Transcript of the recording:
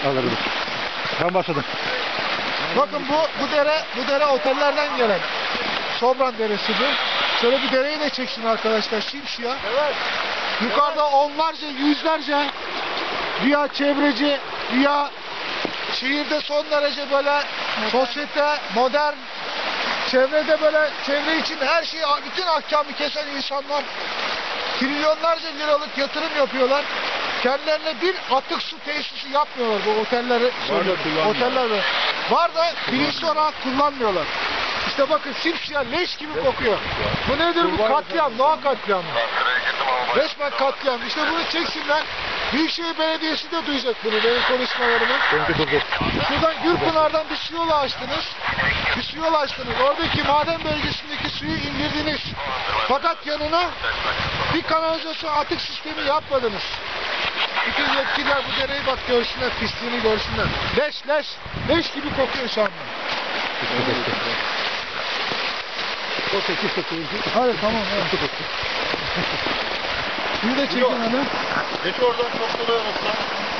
Alırım. Ben başladım. Bakın bu dere otellerden gelen Sobran deresi bu. Şöyle bir dereyi de çeksin arkadaşlar, simsiyah. Evet. Yukarıda onlarca, yüzlerce güya çevreci, güya şehirde son derece böyle sosyete, modern, çevrede böyle çevre için her şeyi, bütün ahkamı kesen insanlar trilyonlarca liralık yatırım yapıyorlar. Kendilerine bir atık su tesisi yapmıyorlar bu otelleri. Oteller var da bilinçli olarak kullanmıyorlar. İşte bakın simsiyah leş gibi kokuyor. Bu nedir bu? Katliam, doğa katliamı. Resmen katliam. İşte bunu çeksinler. Büyükşehir Belediyesi de duyacak bunu, benim konuşmalarımı. Şuradan Gürpınar'dan bir su yolu açtınız. Bir su yolu açtınız. Oradaki maden bölgesindeki suyu indirdiniz. Fakat yanına bir kanalizasyon atık sistemi yapmadınız. Bütün yetkililer bu dereyi bak görsünler, pisliğini görsünler. Leş gibi kokuyor şu anda. Hadi tamam. Suyu da çekin hadi. Geç oradan çok kolay olmasın.